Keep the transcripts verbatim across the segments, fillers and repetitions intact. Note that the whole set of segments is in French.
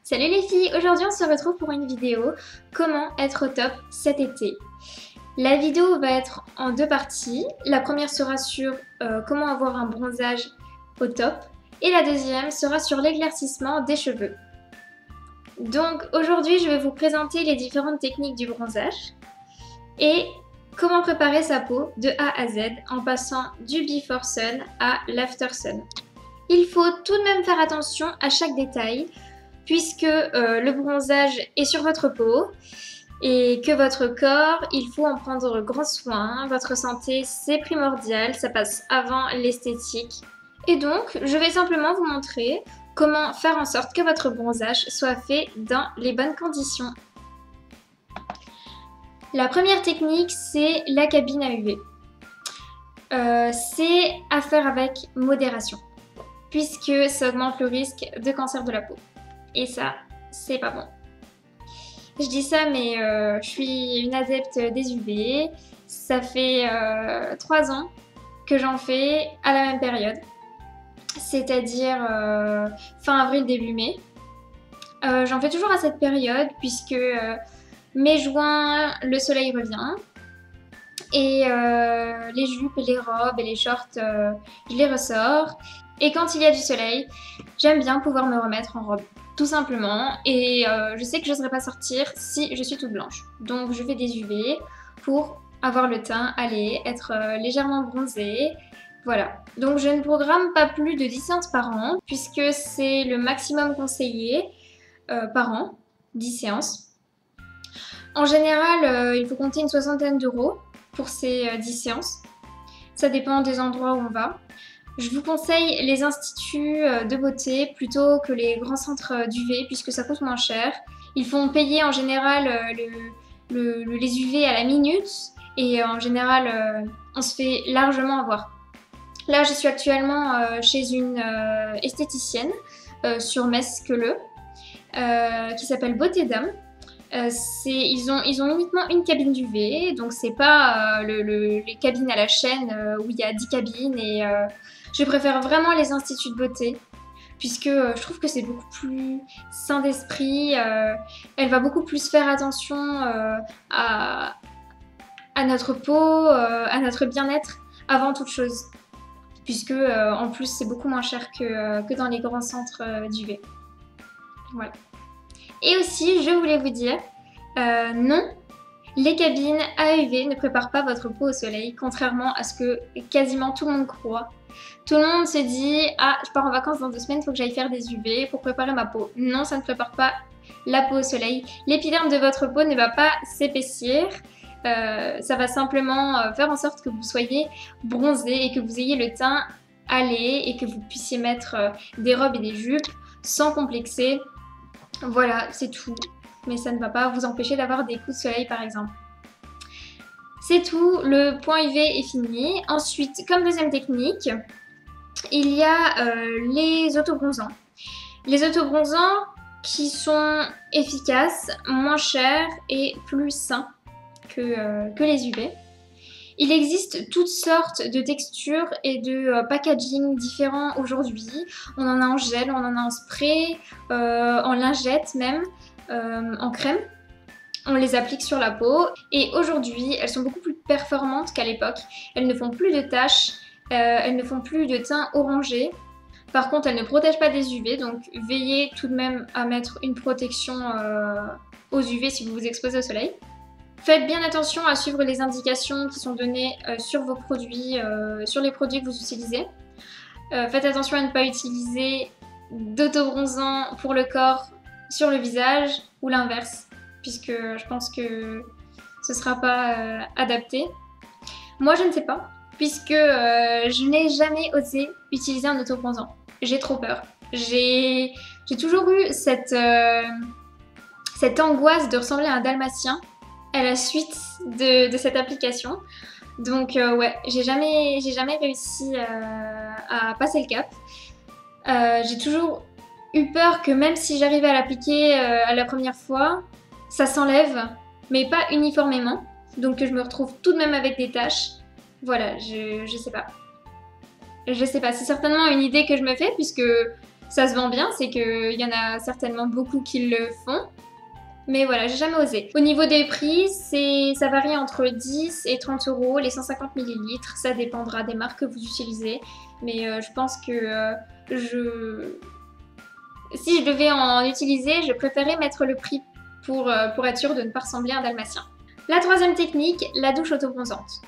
Salut les filles, aujourd'hui on se retrouve pour une vidéo comment être au top cet été. La vidéo va être en deux parties. La première sera sur euh, comment avoir un bronzage au top et la deuxième sera sur l'éclaircissement des cheveux. Donc aujourd'hui je vais vous présenter les différentes techniques du bronzage et comment préparer sa peau de A à Z en passant du before sun à l'after sun. Il faut tout de même faire attention à chaque détail puisque euh, le bronzage est sur votre peau et que votre corps, il faut en prendre grand soin. Votre santé, c'est primordial, ça passe avant l'esthétique. Et donc, je vais simplement vous montrer comment faire en sorte que votre bronzage soit fait dans les bonnes conditions. La première technique, c'est la cabine à U V. Euh, c'est à faire avec modération, puisque ça augmente le risque de cancer de la peau. Et ça, c'est pas bon. Je dis ça, mais euh, je suis une adepte des U V. Ça fait euh, trois ans que j'en fais à la même période, c'est-à-dire euh, fin avril, début mai. Euh, j'en fais toujours à cette période, puisque euh, mai-juin, le soleil revient. Et euh, les jupes, les robes et les shorts, euh, je les ressors. Et quand il y a du soleil, j'aime bien pouvoir me remettre en robe. Tout simplement, et euh, je sais que je n'oserais pas sortir si je suis toute blanche. Donc je fais des U V pour avoir le teint, aller, être euh, légèrement bronzée. Voilà. Donc je ne programme pas plus de dix séances par an, puisque c'est le maximum conseillé euh, par an, dix séances. En général, euh, il faut compter une soixantaine d'euros pour ces euh, dix séances. Ça dépend des endroits où on va. Je vous conseille les instituts de beauté plutôt que les grands centres d'U V puisque ça coûte moins cher. Ils font payer en général le, le, le, les U V à la minute et en général on se fait largement avoir. Là je suis actuellement chez une esthéticienne sur Metz-Queuleux euh, qui s'appelle Beauté Dame. Euh, ils, ont, ils ont uniquement une cabine d'U V, donc c'est pas euh, le, le, les cabines à la chaîne euh, où il y a dix cabines et euh, je préfère vraiment les instituts de beauté puisque euh, je trouve que c'est beaucoup plus sain d'esprit, euh, elle va beaucoup plus faire attention euh, à, à notre peau, euh, à notre bien-être avant toute chose puisque euh, en plus c'est beaucoup moins cher que, euh, que dans les grands centres euh, d'U V. Voilà. Et aussi, je voulais vous dire, euh, non, les cabines à U V ne préparent pas votre peau au soleil, contrairement à ce que quasiment tout le monde croit. Tout le monde se dit « Ah, je pars en vacances dans deux semaines, il faut que j'aille faire des U V pour préparer ma peau. » Non, ça ne prépare pas la peau au soleil. L'épiderme de votre peau ne va pas s'épaissir. Euh, ça va simplement faire en sorte que vous soyez bronzé et que vous ayez le teint allé et que vous puissiez mettre des robes et des jupes sans complexer. Voilà, c'est tout. Mais ça ne va pas vous empêcher d'avoir des coups de soleil par exemple. C'est tout, le point U V est fini. Ensuite, comme deuxième technique, il y a euh, les autobronzants. Les autobronzants qui sont efficaces, moins chers et plus sains que, euh, que les U V. Il existe toutes sortes de textures et de euh, packaging différents aujourd'hui. On en a en gel, on en a en spray, euh, en lingette même, euh, en crème. On les applique sur la peau et aujourd'hui, elles sont beaucoup plus performantes qu'à l'époque. Elles ne font plus de taches, euh, elles ne font plus de teint orangé. Par contre, elles ne protègent pas des U V, donc veillez tout de même à mettre une protection euh, aux U V si vous vous exposez au soleil. Faites bien attention à suivre les indications qui sont données euh, sur vos produits, euh, sur les produits que vous utilisez. Euh, faites attention à ne pas utiliser d'autobronzant pour le corps sur le visage ou l'inverse, puisque je pense que ce ne sera pas euh, adapté. Moi je ne sais pas, puisque euh, je n'ai jamais osé utiliser un autobronzant. J'ai trop peur. J'ai toujours eu cette, euh, cette angoisse de ressembler à un dalmatien à la suite de, de cette application. Donc euh, ouais, j'ai jamais, j'ai jamais réussi euh, à passer le cap. Euh, j'ai toujours eu peur que même si j'arrivais à l'appliquer euh, à la première fois, ça s'enlève, mais pas uniformément. Donc que je me retrouve tout de même avec des taches. Voilà, je, je sais pas. Je sais pas, c'est certainement une idée que je me fais puisque ça se vend bien, c'est qu'il y en a certainement beaucoup qui le font. Mais voilà, j'ai jamais osé. Au niveau des prix, ça varie entre dix et trente euros, les cent cinquante millilitres. Ça dépendra des marques que vous utilisez. Mais euh, je pense que euh, je... si je devais en utiliser, je préférais mettre le prix pour, euh, pour être sûre de ne pas ressembler à un dalmatien. La troisième technique, la douche auto-bronzante.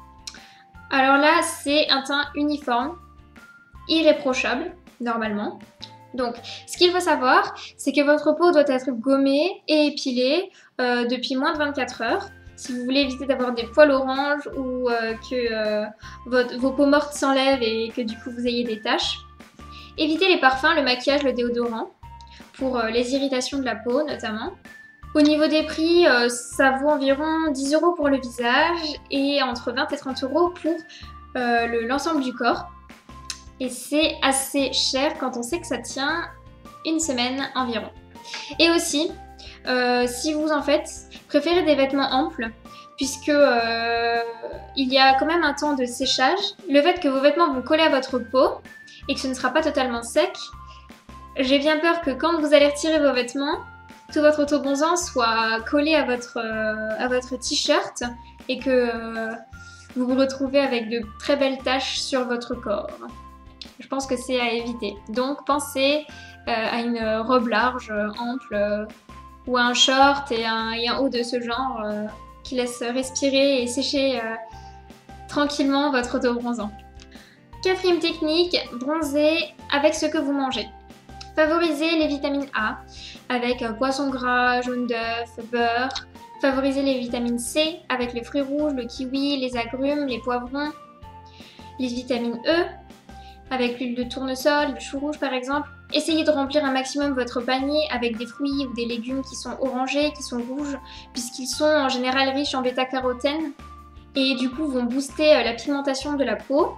Alors là, c'est un teint uniforme, irréprochable, normalement. Donc, ce qu'il faut savoir, c'est que votre peau doit être gommée et épilée euh, depuis moins de vingt-quatre heures. Si vous voulez éviter d'avoir des poils oranges ou euh, que euh, votre, vos peaux mortes s'enlèvent et que du coup vous ayez des taches. Évitez les parfums, le maquillage, le déodorant pour euh, les irritations de la peau notamment. Au niveau des prix, euh, ça vaut environ dix euros pour le visage et entre vingt et trente euros pour euh, l'ensemble du corps. Et c'est assez cher quand on sait que ça tient une semaine environ. Et aussi, euh, si vous en faites, préférez des vêtements amples, puisque euh, il y a quand même un temps de séchage. Le fait que vos vêtements vont coller à votre peau et que ce ne sera pas totalement sec, j'ai bien peur que quand vous allez retirer vos vêtements, tout votre auto-bronzant soit collé à votre, euh, à votre t-shirt et que euh, vous vous retrouvez avec de très belles taches sur votre corps. Je pense que c'est à éviter. Donc pensez euh, à une robe large, ample, euh, ou à un short et un, et un haut de ce genre euh, qui laisse respirer et sécher euh, tranquillement votre auto-bronzant. Quatrième technique, bronzer avec ce que vous mangez. Favorisez les vitamines A avec euh, poisson gras, jaune d'œuf, beurre. Favorisez les vitamines C avec les fruits rouges, le kiwi, les agrumes, les poivrons. Les vitamines E avec l'huile de tournesol, le chou rouge par exemple. Essayez de remplir un maximum votre panier avec des fruits ou des légumes qui sont orangés, qui sont rouges, puisqu'ils sont en général riches en bêta-carotène et du coup vont booster la pigmentation de la peau,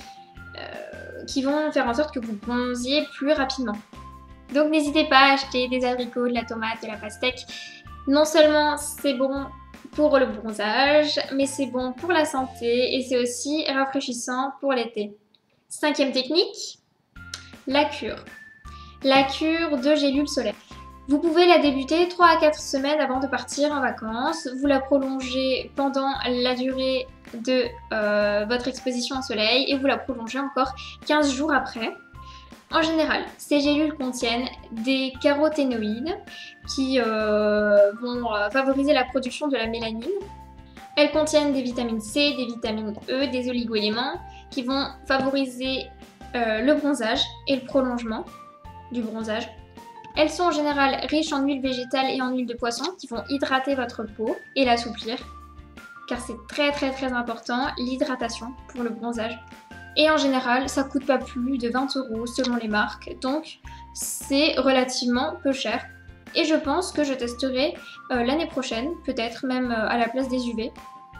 euh, qui vont faire en sorte que vous bronziez plus rapidement. Donc n'hésitez pas à acheter des abricots, de la tomate, de la pastèque. Non seulement c'est bon pour le bronzage, mais c'est bon pour la santé et c'est aussi rafraîchissant pour l'été. Cinquième technique, la cure. La cure de gélules solaires. Vous pouvez la débuter trois à quatre semaines avant de partir en vacances. Vous la prolongez pendant la durée de euh, votre exposition au soleil et vous la prolongez encore quinze jours après. En général, ces gélules contiennent des caroténoïdes qui euh, vont favoriser la production de la mélanine. Elles contiennent des vitamines C, des vitamines E, des oligo-éléments qui vont favoriser euh, le bronzage et le prolongement du bronzage. Elles sont en général riches en huile végétale et en huile de poisson qui vont hydrater votre peau et l'assouplir, car c'est très très très important, l'hydratation pour le bronzage. Et en général, ça coûte pas plus de vingt euros selon les marques, donc c'est relativement peu cher. Et je pense que je testerai euh, l'année prochaine, peut-être même euh, à la place des U V.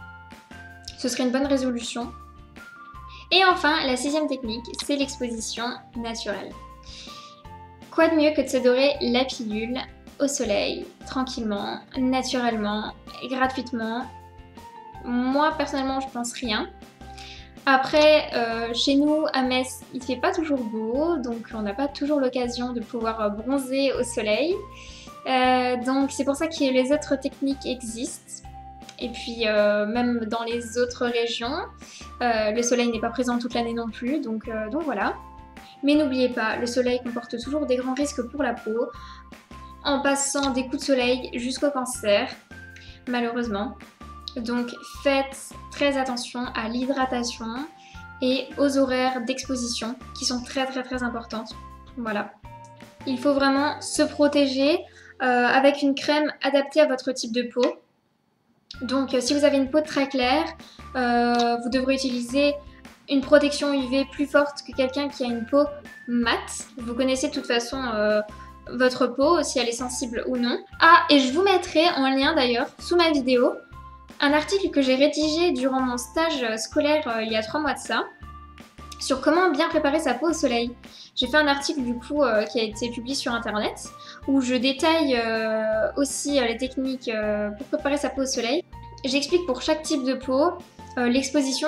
Ce serait une bonne résolution. Et enfin, la sixième technique, c'est l'exposition naturelle. Quoi de mieux que de se dorer la pilule au soleil, tranquillement, naturellement, gratuitement. Moi, personnellement, je pense rien. Après, euh, chez nous, à Metz, il ne fait pas toujours beau, donc on n'a pas toujours l'occasion de pouvoir bronzer au soleil. Euh, donc c'est pour ça que les autres techniques existent. Et puis euh, même dans les autres régions, euh, le soleil n'est pas présent toute l'année non plus, donc, euh, donc voilà. Mais n'oubliez pas, le soleil comporte toujours des grands risques pour la peau, en passant des coups de soleil jusqu'au cancer, malheureusement. Donc faites très attention à l'hydratation et aux horaires d'exposition qui sont très très très importantes. Voilà. Il faut vraiment se protéger euh, avec une crème adaptée à votre type de peau. Donc euh, si vous avez une peau très claire, euh, vous devrez utiliser une protection U V plus forte que quelqu'un qui a une peau mate. Vous connaissez de toute façon euh, votre peau, si elle est sensible ou non. Ah, et je vous mettrai en lien d'ailleurs sous ma vidéo un article que j'ai rédigé durant mon stage scolaire euh, il y a trois mois de ça, sur comment bien préparer sa peau au soleil. J'ai fait un article du coup euh, qui a été publié sur internet, où je détaille euh, aussi euh, les techniques euh, pour préparer sa peau au soleil. J'explique pour chaque type de peau euh, l'exposition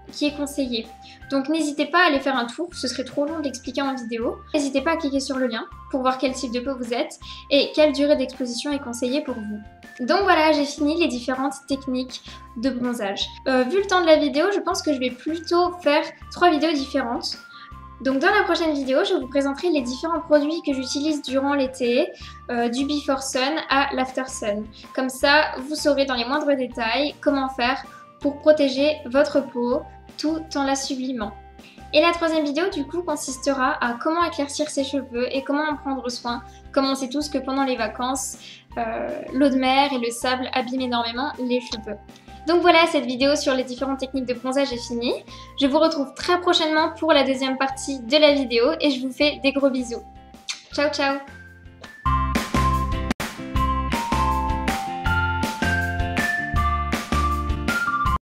qui est conseillé. Donc n'hésitez pas à aller faire un tour, ce serait trop long d'expliquer en vidéo. N'hésitez pas à cliquer sur le lien pour voir quel type de peau vous êtes et quelle durée d'exposition est conseillée pour vous. Donc voilà, j'ai fini les différentes techniques de bronzage. Euh, vu le temps de la vidéo, je pense que je vais plutôt faire trois vidéos différentes. Donc dans la prochaine vidéo, je vous présenterai les différents produits que j'utilise durant l'été, euh, du Before Sun à l'After Sun. Comme ça, vous saurez dans les moindres détails comment faire pour protéger votre peau tout en la sublimant. Et la troisième vidéo du coup consistera à comment éclaircir ses cheveux et comment en prendre soin, comme on sait tous que pendant les vacances, euh, l'eau de mer et le sable abîment énormément les cheveux. Donc voilà, cette vidéo sur les différentes techniques de bronzage est finie. Je vous retrouve très prochainement pour la deuxième partie de la vidéo et je vous fais des gros bisous. Ciao ciao!